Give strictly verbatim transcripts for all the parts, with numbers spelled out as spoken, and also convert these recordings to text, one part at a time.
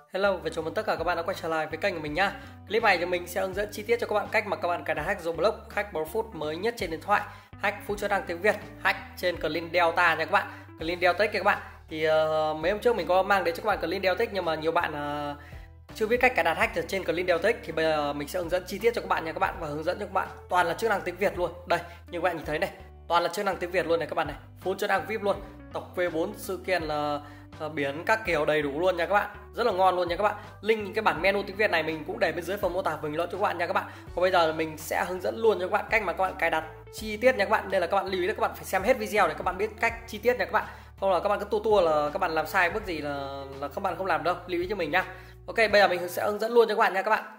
Hello và chào mừng tất cả các bạn đã quay trở lại với kênh của mình nha. Clip này thì mình sẽ hướng dẫn chi tiết cho các bạn cách mà các bạn cài đặt hack Roblox, hack Brofut mới nhất trên điện thoại, hack full chức năng tiếng Việt, hack trên Clean Delta nha các bạn. Clean Delta các bạn. Thì uh, mấy hôm trước mình có mang đến cho các bạn Clean Delta nhưng mà nhiều bạn uh, chưa biết cách cài đặt hack ở trên Clean Delta thì bây giờ mình sẽ hướng dẫn chi tiết cho các bạn nha các bạn, và hướng dẫn cho các bạn toàn là chức năng tiếng Việt luôn. Đây, như các bạn nhìn thấy này, toàn là chức năng tiếng Việt luôn này các bạn này, full chức năng vê i pê luôn. Tộc vê bốn sự kiện là uh, biển các kiểu đầy đủ luôn nha các bạn, rất là ngon luôn nha các bạn. Link cái bản menu tiếng Việt này mình cũng để bên dưới phần mô tả bình luận cho các bạn nha các bạn. Còn bây giờ mình sẽ hướng dẫn luôn cho các bạn cách mà các bạn cài đặt chi tiết nha các bạn. Đây là các bạn lưu ý là các bạn phải xem hết video để các bạn biết cách chi tiết nha các bạn. Không là các bạn cứ tua tua là các bạn làm sai bước gì là là các bạn không làm đâu, lưu ý cho mình nha. Ok, bây giờ mình sẽ hướng dẫn luôn cho các bạn nha các bạn.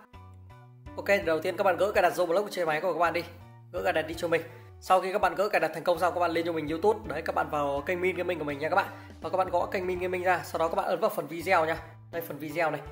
Ok, đầu tiên các bạn gỡ cài đặt Roblox trên máy của các bạn đi, gỡ cài đặt đi cho mình. Sau khi các bạn gỡ cài đặt thành công xong, các bạn lên cho mình YouTube. Đấy, các bạn vào kênh Min Gaming của mình nha các bạn. Và các bạn gõ kênh Min Gaming ra, sau đó các bạn ấn vào phần video nha. Đây, phần video này.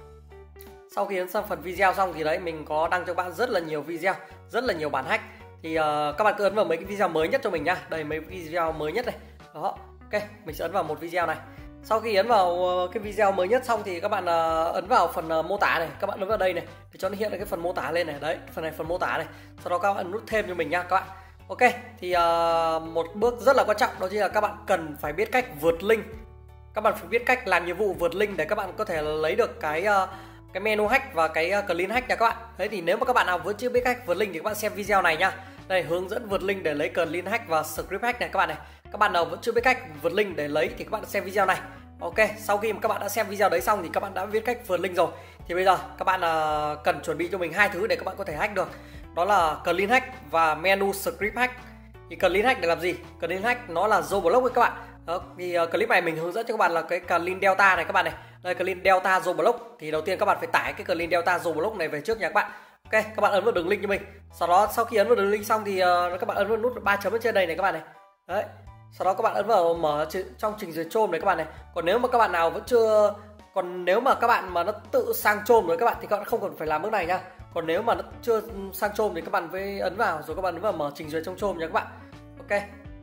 Sau khi ấn sang phần video xong thì đấy, mình có đăng cho các bạn rất là nhiều video, rất là nhiều bản hack. Thì uh, các bạn cứ ấn vào mấy cái video mới nhất cho mình nha. Đây, mấy video mới nhất này. Đó. Ok, mình sẽ ấn vào một video này. Sau khi ấn vào cái video mới nhất xong thì các bạn uh, ấn vào phần uh, mô tả này, các bạn ấn vào đây này để cho nó hiện cái phần mô tả lên này. Đấy, phần này phần mô tả này. Sau đó các bạn nút thêm cho mình nha các bạn. Ok, thì uh, một bước rất là quan trọng đó chính là các bạn cần phải biết cách vượt link. Các bạn phải biết cách làm nhiệm vụ vượt link để các bạn có thể lấy được cái uh, cái menu hack và cái uh, clean hack nha các bạn. Thế thì nếu mà các bạn nào vẫn chưa biết cách vượt link thì các bạn xem video này nha. Đây, hướng dẫn vượt link để lấy clean hack và script hack này các bạn này. Các bạn nào vẫn chưa biết cách vượt link để lấy thì các bạn xem video này. Ok, sau khi mà các bạn đã xem video đấy xong thì các bạn đã biết cách vượt link rồi. Thì bây giờ các bạn uh, cần chuẩn bị cho mình hai thứ để các bạn có thể hack được. Đó là clean hack và menu script hack. Thì clean hack để làm gì? Clean hack nó là Roblox với các bạn. Đó, thì uh, clip này mình hướng dẫn cho các bạn là cái Clean Delta này các bạn này. Đây, Clean Delta Roblox. Thì đầu tiên các bạn phải tải cái Clean Delta Roblox này về trước nha các bạn. Ok, các bạn ấn vào đường link cho mình. Sau đó sau khi ấn vào đường link xong thì uh, các bạn ấn vào nút ba chấm ở trên đây này các bạn này. Đấy. Sau đó các bạn ấn vào mở trong trình duyệt Chrome này các bạn này. Còn nếu mà các bạn nào vẫn chưa còn nếu mà các bạn mà nó tự sang Chrome rồi các bạn thì các bạn không cần phải làm bước này nha. Còn nếu mà nó chưa sang Chrome thì các bạn phải ấn vào rồi các bạn ấn vào mở trình duyệt trong Chrome nha các bạn. Ok.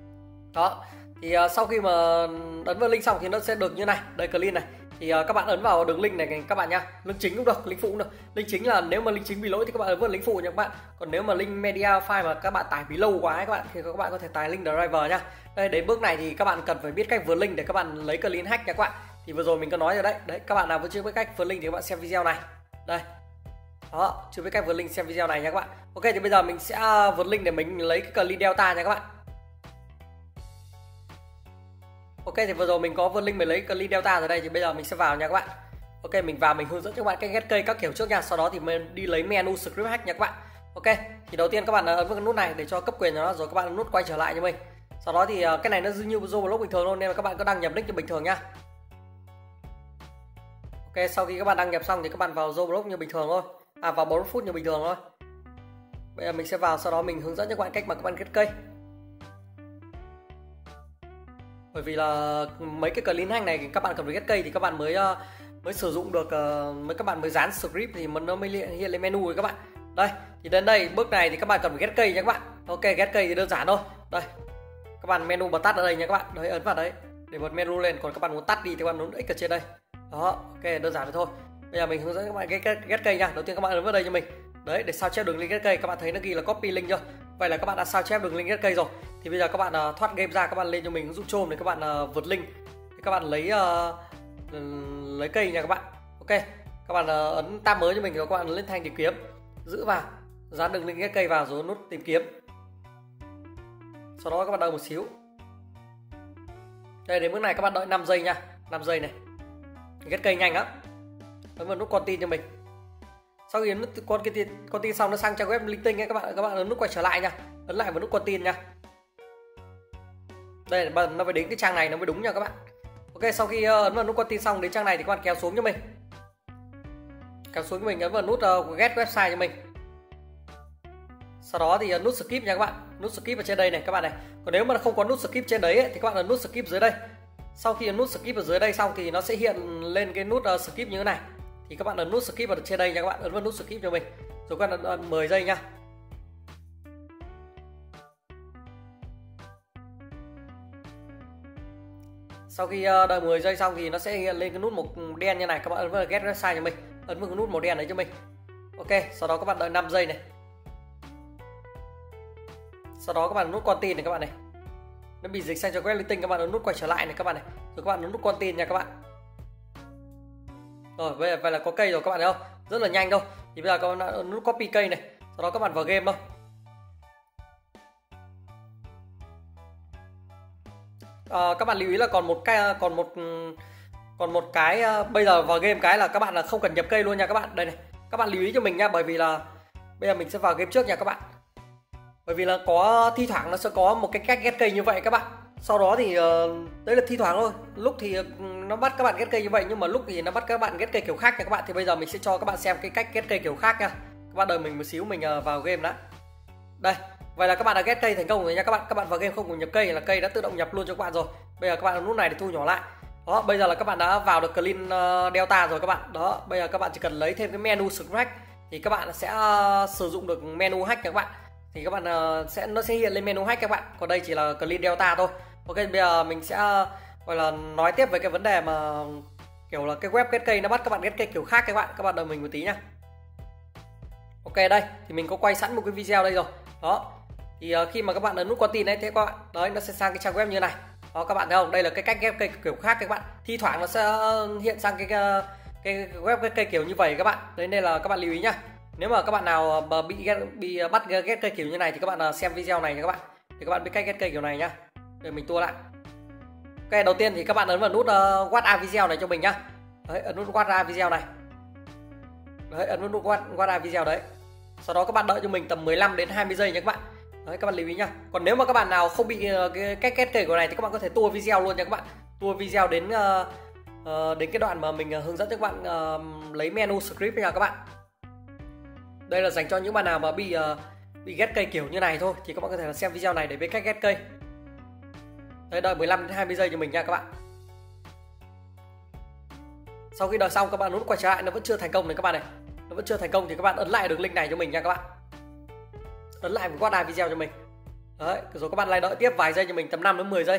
Đó. Thì uh, sau khi mà ấn vào link xong thì nó sẽ được như này. Đây, clean này. Thì uh, các bạn ấn vào đường link này các bạn nha. Link chính cũng được, link phụ cũng được. Link chính là nếu mà link chính bị lỗi thì các bạn ấn vào link phụ nha các bạn. Còn nếu mà link media file mà các bạn tải bị lâu quá ấy các bạn thì các bạn có thể tải link driver nha. Đây, đến bước này thì các bạn cần phải biết cách vượt link để các bạn lấy clean hack nha các bạn. Thì vừa rồi mình có nói rồi đấy. Đấy, các bạn nào vẫn chưa biết cách vượt link thì các bạn xem video này. Đây. Đó, chưa biết cách vượt link xem video này nha các bạn. Ok, thì bây giờ mình sẽ vượt link để mình lấy cái Clean Delta nha các bạn. Ok, thì vừa rồi mình có vượt link mình lấy Clean Delta rồi đây, thì bây giờ mình sẽ vào nha các bạn. Ok, mình vào mình hướng dẫn cho các bạn cách ghét cây các kiểu trước nha, sau đó thì mình đi lấy menu script hack nha các bạn. Ok, thì đầu tiên các bạn ấn vào cái nút này để cho cấp quyền cho nó, rồi các bạn ấn nút quay trở lại cho mình. Sau đó thì cái này nó như Roblox bình thường luôn nên là các bạn cứ đăng nhập nick như bình thường nha. Ok, sau khi các bạn đăng nhập xong thì các bạn vào Roblox như bình thường thôi. À, vào Brofut như bình thường thôi. Bây giờ mình sẽ vào, sau đó mình hướng dẫn cho các bạn cách mà các bạn ghét cây. Bởi vì là mấy cái clean hack này các bạn cần phải ghét cây thì các bạn mới uh, mới sử dụng được, uh, mới các bạn mới dán script thì nó mới hiện lên menu rồi các bạn. Đây, thì đến đây bước này thì các bạn cần phải ghét cây nha các bạn. Ok, ghét cây thì đơn giản thôi. Đây, các bạn menu bật tắt ở đây nha các bạn. Đấy, ấn vào đấy để bật menu lên. Còn các bạn muốn tắt đi thì các bạn ấn X ở trên đây. Đó, ok, đơn giản vậy thôi. Bây giờ mình hướng dẫn các bạn ghét, ghét, ghét cây nha. Đầu tiên các bạn ấn vào đây cho mình. Đấy, để sao chép đường link ghét cây. Các bạn thấy nó ghi là copy link chưa? Vậy là các bạn đã sao chép đường link ghét cây rồi. Thì bây giờ các bạn uh, thoát game ra, các bạn lên cho mình ứng dụng Chrome để các bạn uh, vượt link. Thì các bạn lấy uh, lấy cây nha các bạn. Ok, các bạn uh, ấn tab mới cho mình rồi các bạn lên thanh tìm kiếm, giữ vào, dán đường link ghét cây vào rồi nút tìm kiếm. Sau đó các bạn đợi một xíu. Đây, đến bước này các bạn đợi năm giây nha, năm giây này. Ghét cây nhanh lắm. Ấn vào nút continue cho mình. Sau khi nút con cái tin con tin xong nó sang trang web linh tinh ấy các bạn, các bạn ấn nút quay trở lại nha, ấn lại vào nút continue nha. Đây, nó phải đến cái trang này nó mới đúng nha các bạn. Ok, sau khi ấn vào nút continue xong đến trang này thì các bạn kéo xuống cho mình, kéo xuống cho mình, ấn vào nút uh, get website cho mình. Sau đó thì uh, nút skip nha các bạn, nút skip ở trên đây này các bạn này. Còn nếu mà không có nút skip trên đấy ấy, thì các bạn ấn nút skip dưới đây. Sau khi ấn nút skip ở dưới đây xong thì nó sẽ hiện lên cái nút uh, skip như thế này. Thì các bạn ấn nút skip ở trên đây nha các bạn, ấn vào nút skip cho mình. Rồi các bạn ấn mười giây nha. Sau khi đợi mười giây xong thì nó sẽ hiện lên cái nút màu đen như này, các bạn ấn vào get website cho mình, ấn vào cái nút màu đen đấy cho mình. Ok, sau đó các bạn đợi năm giây này. Sau đó các bạn nút continue này các bạn này. Nó bị dịch sang cho web listing, các bạn ấn nút quay trở lại này các bạn này. Rồi các bạn ấn nút continue nha các bạn. Rồi vậy, vậy là có cây rồi các bạn thấy không? Rất là nhanh thôi. Thì bây giờ các bạn ấn nút copy cây này. Sau đó các bạn vào game thôi. À, các bạn lưu ý là còn một cái còn một còn một cái bây giờ vào game cái là các bạn là không cần nhập cây luôn nha các bạn. Đây này, các bạn lưu ý cho mình nha, bởi vì là bây giờ mình sẽ vào game trước nha các bạn. Bởi vì là có thi thoảng nó sẽ có một cái cách ghét cây như vậy các bạn. Sau đó thì uh, đấy là thi thoảng thôi. Lúc thì uh, nó bắt các bạn ghét cây như vậy, nhưng mà lúc thì nó bắt các bạn ghét cây kiểu khác nha các bạn. Thì bây giờ mình sẽ cho các bạn xem cái cách ghét cây kiểu khác nha. Các bạn đợi mình một xíu, mình uh, vào game đã. Đây, vậy là các bạn đã ghét cây thành công rồi nha các bạn. Các bạn vào game không cần nhập cây là cây đã tự động nhập luôn cho các bạn rồi. Bây giờ các bạn ấn nút này để thu nhỏ lại. Đó, bây giờ là các bạn đã vào được Clean uh, Delta rồi các bạn. Đó, bây giờ các bạn chỉ cần lấy thêm cái menu Scratch thì các bạn sẽ uh, sử dụng được menu hack nha các bạn. Thì các bạn uh, sẽ nó sẽ hiện lên menu hack các bạn. Còn đây chỉ là Clean Delta thôi. Ok, bây giờ mình sẽ uh, gọi là nói tiếp về cái vấn đề mà kiểu là cái web ghét cây nó bắt các bạn ghét cây kiểu khác các bạn. Các bạn đợi mình một tí nhá. Ok, đây thì mình có quay sẵn một cái video đây rồi. Đó. Thì uh, khi mà các bạn ấn nút continue đấy, thế các bạn đấy nó sẽ sang cái trang web như này. Đó, các bạn thấy không? Đây là cái cách ghép cây kiểu khác các bạn. Thi thoảng nó sẽ hiện sang cái cái, cái web ghép cây kiểu như vậy các bạn. Đấy nên là các bạn lưu ý nhá. Nếu mà các bạn nào bị ghét, bị bắt ghét cây kiểu như này thì các bạn xem video này nha các bạn. Thì các bạn biết cách ghét cây kiểu này nhá. Để mình tua lại. Ok, đầu tiên thì các bạn ấn vào nút uh, watch a video này cho mình nhá. Đấy, ấn nút watch a video này. Đấy, ấn nút watch, watch a video đấy. Sau đó các bạn đợi cho mình tầm mười lăm đến hai mươi giây nha các bạn. Đấy, các bạn lưu ý nhá. Còn nếu mà các bạn nào không bị uh, cái cách ghét cây của này thì các bạn có thể tua video luôn nha các bạn. Tua video đến uh, uh, đến cái đoạn mà mình uh, hướng dẫn cho các bạn uh, lấy menu script nha các bạn. Đây là dành cho những bạn nào mà bị uh, bị ghét cây kiểu như này thôi, thì các bạn có thể là xem video này để biết cách ghét cây. Đấy, đợi mười lăm đến hai mươi giây cho mình nha các bạn. Sau khi đợi xong các bạn nút quay trở lại, nó vẫn chưa thành công này các bạn này. Nó vẫn chưa thành công thì các bạn ấn lại được link này cho mình nha các bạn. Ấn lại một watch video cho mình. Đấy, rồi các bạn lại đợi tiếp vài giây cho mình, tầm năm đến mười giây.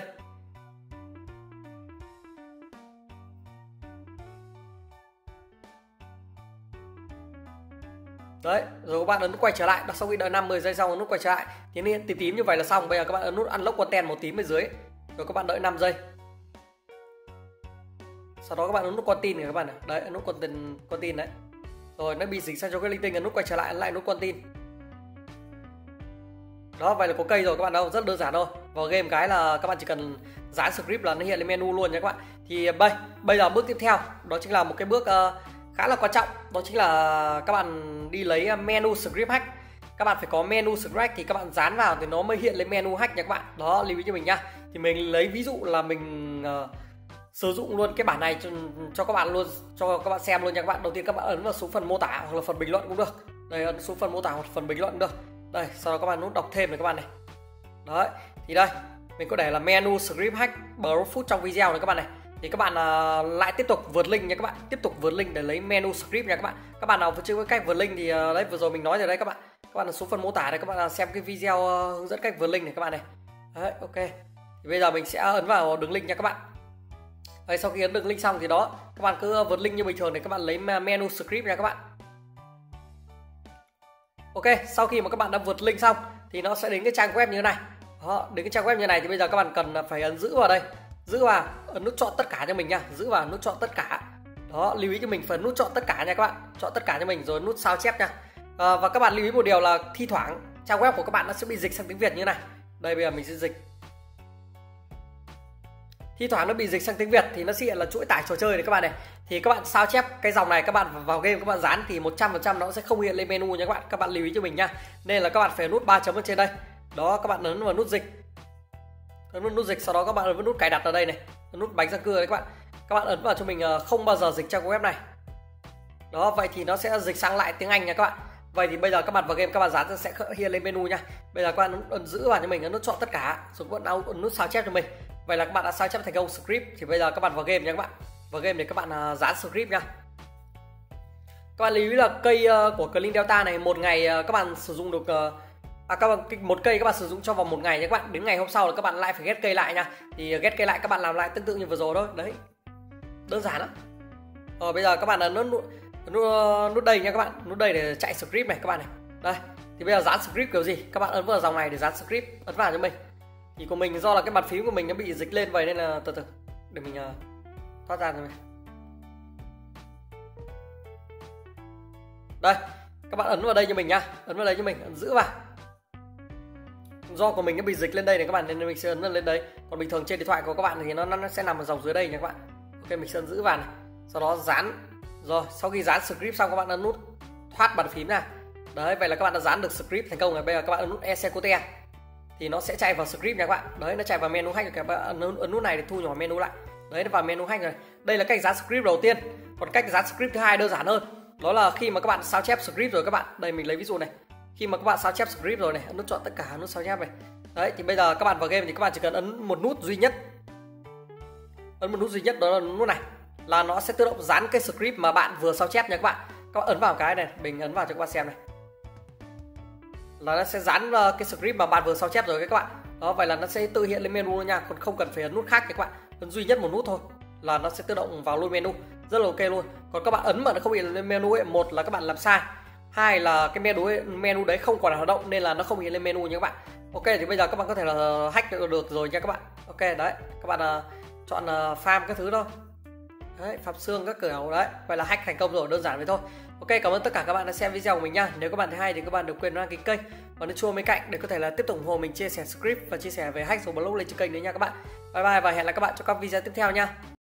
Đấy, rồi các bạn ấn nút quay trở lại. Sau khi đợi năm mười giây xong ấn nút quay trở lại thì nó tím tím như vậy là xong. Bây giờ các bạn ấn nút unlock content màu tím bên dưới. Rồi các bạn đợi năm giây. Sau đó các bạn ấn nút continue này các bạn này. Đấy, ấn nút continue continue đấy. Rồi nó bị dịch sang cho cái linh tinh, ấn nút quay trở lại, ấn lại nút continue. Đó, vậy là có cây rồi các bạn đâu, rất đơn giản thôi. Vào game cái là các bạn chỉ cần dán script là nó hiện lên menu luôn nha các bạn. Thì bây bây giờ bước tiếp theo đó chính là một cái bước uh, khá là quan trọng, đó chính là các bạn đi lấy menu script hack. Các bạn phải có menu script thì các bạn dán vào thì nó mới hiện lên menu hack nha các bạn. Đó, lưu ý cho mình nhá. Thì mình lấy ví dụ là mình uh, sử dụng luôn cái bản này cho, cho các bạn luôn, cho các bạn xem luôn nha các bạn. Đầu tiên các bạn ấn vào xuống phần mô tả hoặc là phần bình luận cũng được. Đây, ấn xuống phần mô tả hoặc phần bình luận cũng được. Đây, sau đó các bạn nút đọc thêm này các bạn này. Đấy, thì đây mình có để là menu script hack Browfoot trong video này các bạn này. Thì các bạn uh, lại tiếp tục vượt link nha các bạn, tiếp tục vượt link để lấy menu script nha các bạn. Các bạn nào vẫn chưa có cách vượt link thì uh, đấy vừa rồi mình nói rồi đấy các bạn. Các bạn xuống phần mô tả này, các bạn xem cái video uh, hướng dẫn cách vượt link này các bạn này. Đấy, ok. Thì bây giờ mình sẽ ấn vào đường link nha các bạn. Đấy, sau khi ấn đường link xong thì đó, các bạn cứ vượt link như bình thường để các bạn lấy menu script nha các bạn. Ok, sau khi mà các bạn đã vượt link xong thì nó sẽ đến cái trang web như thế này. Đó, đến cái trang web như này thì bây giờ các bạn cần phải ấn giữ vào đây. Giữ vào, ấn nút chọn tất cả cho mình nha. Giữ vào nút chọn tất cả. Đó, lưu ý cho mình phần nút chọn tất cả nha các bạn. Chọn tất cả cho mình rồi nút sao chép nha. À, và các bạn lưu ý một điều là thi thoảng trang web của các bạn nó sẽ bị dịch sang tiếng Việt như này. Đây, bây giờ mình sẽ dịch. Thi thoảng nó bị dịch sang tiếng Việt thì nó sẽ hiện là chuỗi tải trò chơi này các bạn này. Thì các bạn sao chép cái dòng này, các bạn vào game các bạn dán thì một trăm phần trăm nó sẽ không hiện lên menu nha các bạn. Các bạn lưu ý cho mình nha. Nên là các bạn phải nút ba chấm ở trên đây. Đó, các bạn ấn vào nút dịch. Ấn vào nút dịch, sau đó các bạn ấn vào nút cài đặt ở đây này, ấn nút bánh răng cưa đấy các bạn. Các bạn ấn vào cho mình không bao giờ dịch trang web này. Đó, vậy thì nó sẽ dịch sang lại tiếng Anh nha các bạn. Vậy thì bây giờ các bạn vào game các bạn dán sẽ hiện lên menu nha. Bây giờ các bạn ấn, ấn giữ vào cho mình, ấn nút chọn tất cả, rồi các bạn ấn nút sao chép cho mình. Vậy là các bạn đã sao chép thành công script. Thì bây giờ các bạn vào game nha các bạn. Vào game để các bạn dán script nha. Các bạn lưu ý là cây của Clean Delta này một ngày các bạn sử dụng được À, các bạn một cây các bạn sử dụng cho vòng một ngày nha các bạn, đến ngày hôm sau là các bạn lại phải ghét cây lại nha. Thì ghét cây lại các bạn làm lại tương tự như vừa rồi thôi đấy, đơn giản lắm. Rồi bây giờ các bạn là nút nút, nút, nút đây nha các bạn, nút đây để chạy script này các bạn này. Đây thì bây giờ dán script kiểu gì, các bạn ấn vào dòng này để dán script, ấn vào cho mình. Thì của mình do là cái bàn phím của mình nó bị dịch lên vậy nên là từ từ để mình uh, thoát ra rồi. Đây các bạn ấn vào đây cho mình nhá, ấn vào đây cho mình, ấn giữ vào. Do của mình nó bị dịch lên đây này các bạn nên mình sẽ ấn lên đấy. Còn bình thường trên điện thoại của các bạn thì nó nó sẽ nằm ở dòng dưới đây nha các bạn. Ok, mình sẽ ấn giữ vào này, sau đó dán. Rồi sau khi dán script xong các bạn ấn nút thoát bàn phím ra. Đấy, vậy là các bạn đã dán được script thành công rồi. Bây giờ các bạn ấn nút execute thì nó sẽ chạy vào script nha các bạn. Đấy, nó chạy vào menu hack rồi, các bạn ấn, ấn nút này để thu nhỏ menu lại. Đấy, nó vào menu hack rồi. Đây là cách dán script đầu tiên. Còn cách dán script thứ hai đơn giản hơn. Đó là khi mà các bạn sao chép script rồi các bạn. Đây mình lấy ví dụ này. Khi mà các bạn sao chép script rồi này, ấn nút chọn tất cả, nút sao chép này. Đấy, thì bây giờ các bạn vào game thì các bạn chỉ cần ấn một nút duy nhất. Ấn một nút duy nhất, đó là nút này. Là nó sẽ tự động dán cái script mà bạn vừa sao chép nha các bạn. Các bạn ấn vào cái này, mình ấn vào cho các bạn xem này. Là nó sẽ dán cái script mà bạn vừa sao chép rồi các bạn. Đó, vậy là nó sẽ tự hiện lên menu nha, còn không cần phải ấn nút khác các bạn. Ấn duy nhất một nút thôi là nó sẽ tự động vào luôn menu, rất là ok luôn. Còn các bạn ấn mà nó không hiện lên menu ấy, một là các bạn làm sai, hai là cái menu ấy, menu đấy không còn hoạt động nên là nó không hiện lên menu nha các bạn. Ok, thì bây giờ các bạn có thể là hack được, được rồi nha các bạn. Ok đấy, các bạn uh, chọn uh, farm các thứ thôi. Đấy, phạm xương các kiểu đấy. Vậy là hack thành công rồi, đơn giản vậy thôi. Ok, cảm ơn tất cả các bạn đã xem video của mình nha. Nếu các bạn thấy hay thì các bạn đừng quên đăng ký kênh và nút chuông bên cạnh để có thể là tiếp tục ủng hộ mình chia sẻ script và chia sẻ về hack Roblox lên trên kênh nữa nha các bạn. Bye bye và hẹn gặp lại các bạn trong các video tiếp theo nha.